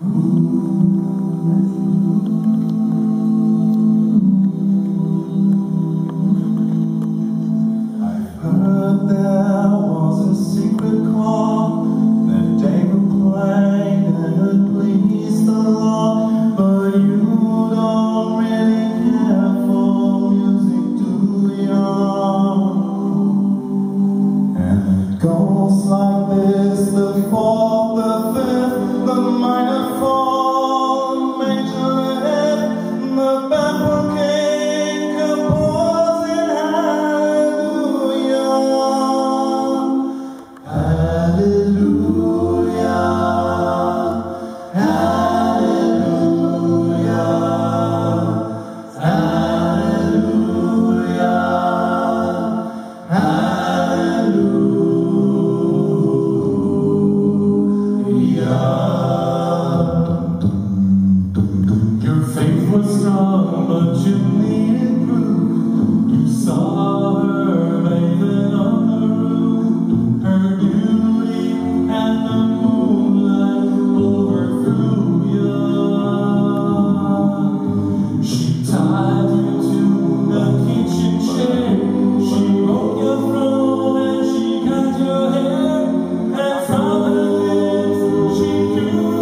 Goes like this, the fourth, the fifth, the minor fall, major lift, the baffled king composing hallelujah, hallelujah, hallelujah, hallelujah, hallelujah. Your faith was strong, but you needed proof. You saw her bathing on the roof, her beauty and the moonlight overthrew you. She tied you to the kitchen chair, she broke your throne and she cut your hair, and from her lips she drew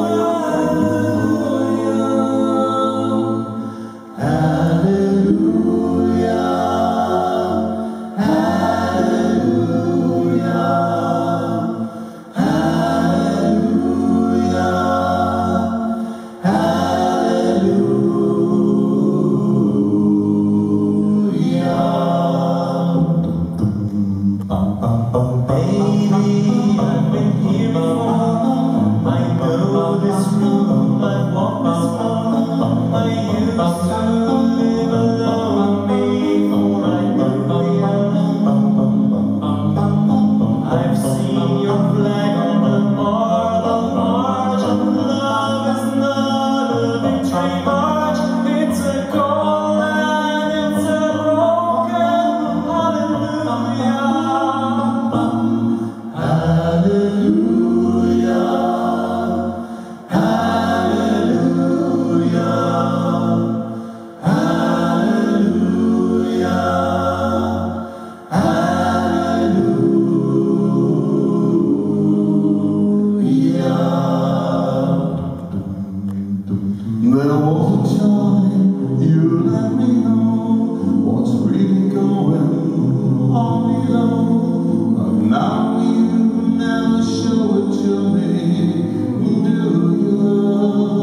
there was a time you let me know what's really going on below. But now you never show it to me, do you?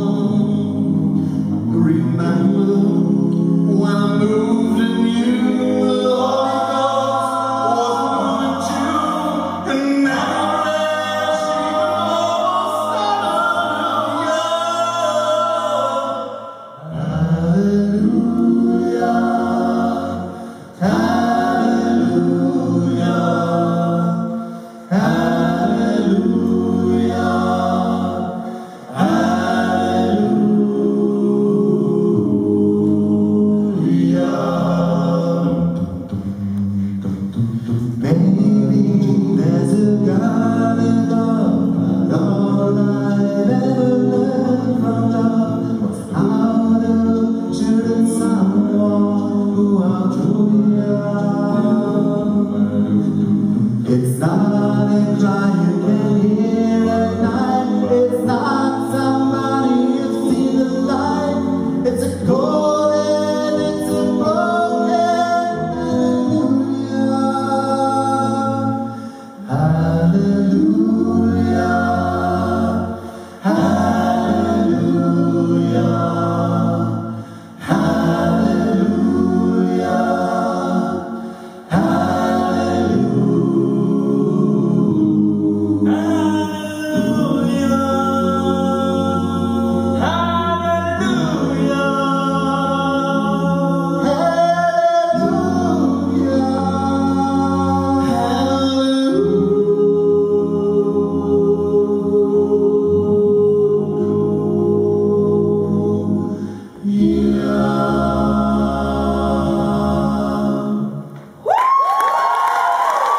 Remember when I moved in you, the Holy Ghost was on you, and now that she knows it's not a crime.